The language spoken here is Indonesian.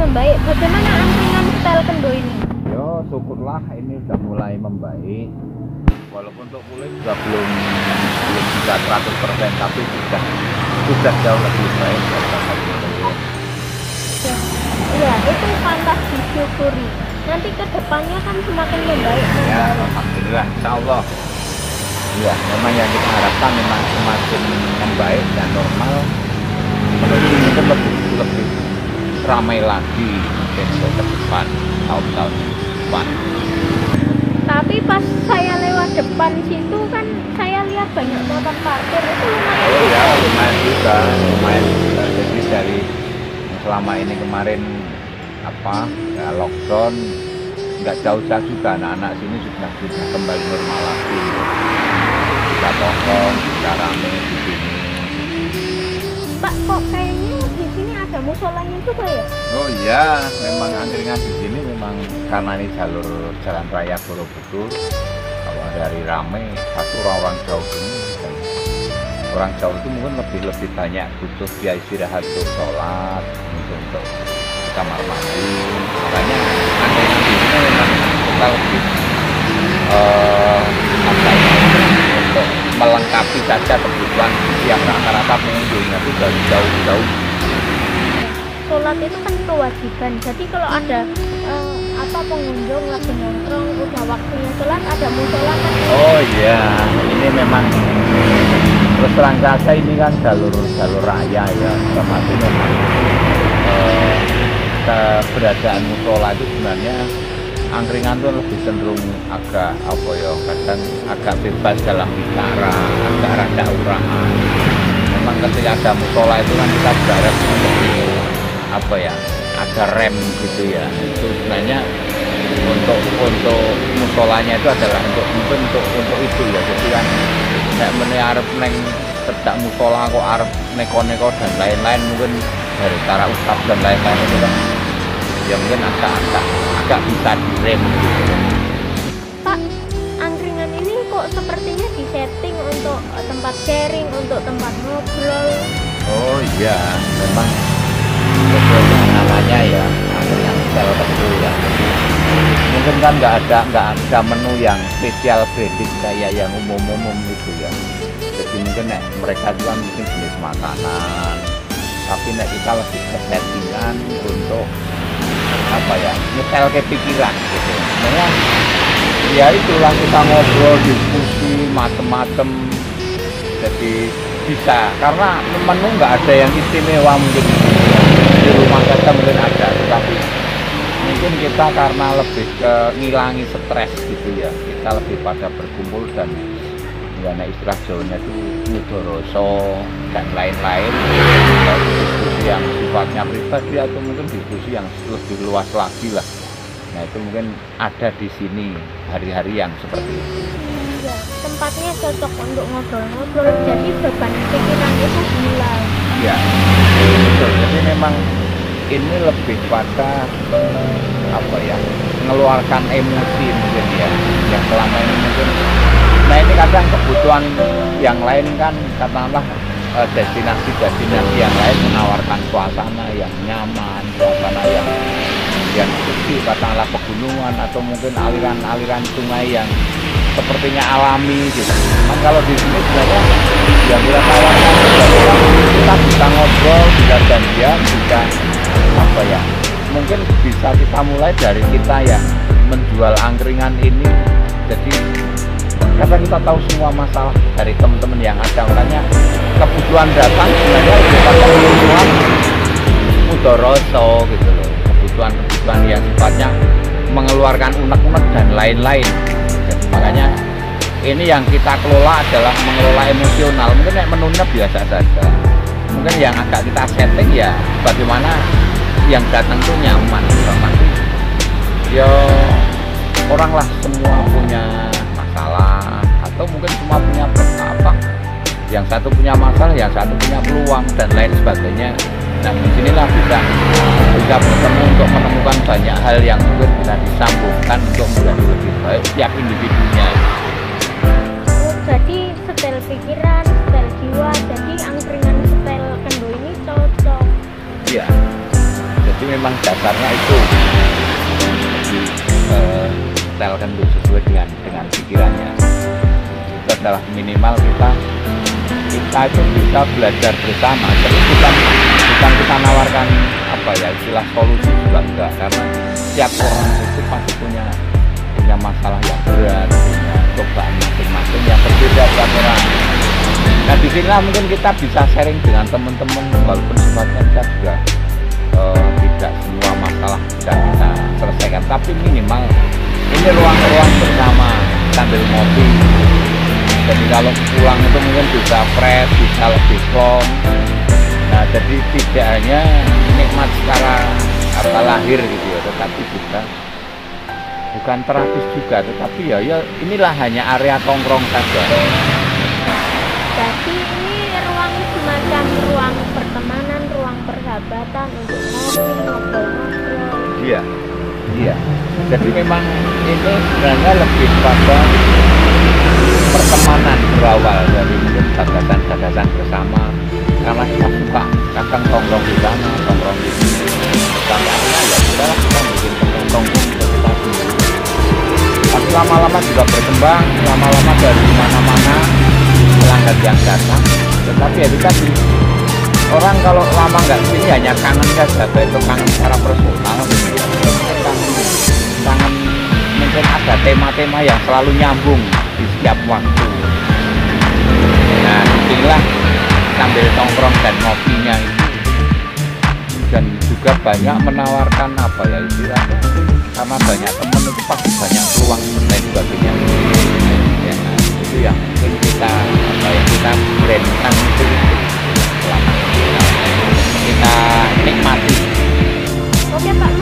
membaik. Bagaimana angkringan style Kendo ini? Yo, syukurlah ini udah mulai membaik. Walaupun untuk kulit juga belum bisa 100%, tapi sudah jauh lebih baik daripada sebelumnya. Iya, itu pantas disyukuri. Nanti ke depannya kan semakin membaik. Ya, alhamdulillah, insya Allah. Ya, memang yang kita harapkan memang semakin membaik dan normal. Menuju mungkin lebih ramai lagi mungkin ke depan, tahun-tahun depan. Tapi pas saya lewat depan situ kan saya lihat banyak motor parkir itu lumayan. Oh ya, lumayan juga. Jadi dari selama ini kemarin ya, lockdown, nggak jauh-jauh juga anak-anak sini sudah kembali normal lagi. Bisa tongkrong, bisa rame di sini. Pak, kok kayaknya di sini ada musolanya juga ya? Oh iya, memang angkringan di sini memang karena ini jalur jalan raya Borobudur. Kalau dari rame, satu orang jauh ini, dan orang jauh itu mungkin lebih banyak butuh dia istirahat untuk sholat, untuk kamar mandi. Makanya angkringan di sini memang kita lebih untuk melengkapi saja kebutuhan yang rata-rata pengunjungnya itu dari jauh-jauh. Sholat itu kan kewajiban. Jadi kalau ada pengunjung lagi nongkrong udah waktunya sholat ada musola kan? Oh iya, ini memang terus terang saja ini kan jalur raya ya, termasuk memang keberadaan musola itu sebenarnya angkringan tuh lebih cenderung agak kadang agak bebas dalam bicara, agak rada urahan. Memang ketika ada musola itu kan kita berharap ada rem gitu ya. Itu sebenarnya untuk musolanya itu adalah untuk itu ya. Jadi kan kayak arep neng cedak musola kok arep neko-neko dan lain-lain, mungkin dari cara ustaz dan lain-lain itu kan ya mungkin agak bisa direm gitu. Pak, angkringan ini kok sepertinya disetting untuk tempat sharing, untuk tempat ngobrol. Oh iya, memang sesuai dengan namanya ya, angkringan style Kendo ya. Mungkin kan nggak ada menu yang spesial branded kayak yang umum gitu ya. Jadi mungkin mereka juga mungkin jenis makanan, tapi kita lebih ke settingan untuk nyetel ke pikiran gitu. Sebenarnya ya itulah, kita ngobrol, diskusi macem-macem. Jadi bisa, karena menu nggak ada yang istimewa mungkin di rumah saja mungkin ada, tetapi mungkin kita karena lebih ke ngilangi stres gitu ya, kita lebih pada berkumpul dan ya istilah Jawanya itu nyudoroso dan lain-lain, diskusi yang sifatnya pribadi atau mungkin diskusi yang lebih luas lagi lah. Nah itu mungkin ada di sini hari-hari yang seperti itu. Iya, tempatnya cocok untuk ngobrol-ngobrol, jadi beban pikiran itu hilang. Ya, betul. Jadi memang ini lebih pada mengeluarkan emosi mungkin ya, yang selama ini mungkin. Nah ini kadang kebutuhan yang lain kan, katakanlah destinasi yang lain menawarkan suasana yang nyaman, suasana yang suci, katakanlah pegunungan atau mungkin aliran sungai yang sepertinya alami gitu. Cuman kalau di sini sebenarnya yang kita tawarkan kita bisa ngobrol, bisa janjian, bisa mungkin bisa kita mulai dari kita yang menjual angkringan ini. Jadi karena kita tahu semua masalah dari teman-teman yang ada, makanya kebutuhan datang sebenarnya bukan kebutuhan mudoroso gitu loh, kebutuhan yang sifatnya mengeluarkan unek-unek dan lain-lain. Jadi makanya ini yang kita kelola adalah mengelola emosional. Mungkin menunya biasa saja, mungkin yang agak kita setting ya bagaimana yang datang tuh nyaman. Pasti ya orang lah semua punya masalah, atau mungkin semua punya yang satu punya masalah, yang satu punya peluang dan lain sebagainya. Nah disinilah bisa bertemu untuk menemukan banyak hal yang mungkin bisa disambungkan untuk menjadi lebih baik setiap individunya. Jadi setel pikiran, setel jiwa, jadi angkringan setel Kendo ini cocok. Iya, jadi memang dasarnya itu setelkan dulu sesuai dengan pikirannya. Itu adalah minimal kita itu bisa belajar bersama. Jadi bukan kita nawarkan apa ya istilah solusi juga enggak, karena setiap orang itu pasti punya masalah yang berat, punya cobaan masing-masing yang berbeda tiap orang. Nah di sini mungkin kita bisa sharing dengan teman-teman, walaupun sifatnya kita juga tidak semua masalah bisa kita selesaikan, tapi minimal ini ruang-ruang bersama sambil ngopi. Jadi kalau pulang itu mungkin bisa fresh, bisa lebih long. Nah jadi tidak hanya nikmat secara lahir gitu ya, tetapi juga bukan terapis juga, tetapi ya inilah hanya area tongkrong saja. Jadi ini ruang semacam ruang pertemanan, ruang persahabatan untuk ngobrol-ngobrol. Iya. Jadi memang ini sebenarnya lebih pada pertemanan berawal dari mungkin gagasan-gagasan bersama, karena kita suka kadang tongkrong di sana, tongkrong di sini. Sampai akhirnya ya kita bikin tongkrong kita sendiri. Tapi lama-lama juga berkembang, lama-lama dari mana-mana pelanggan yang datang. Tetapi ya tadi orang kalau lama nggak sini hanya kangen saja, itu kangen secara personal, kangen mungkin ada tema-tema yang selalu nyambung di setiap waktu. Nah inilah sambil tongkrong dan ngopinya itu, dan juga banyak menawarkan apa ya istilahnya, karena banyak teman itu pasti banyak peluang dan sebagainya ya, nah, itu yang mungkin kita brandkan itu selama kita nikmati. Oke Pak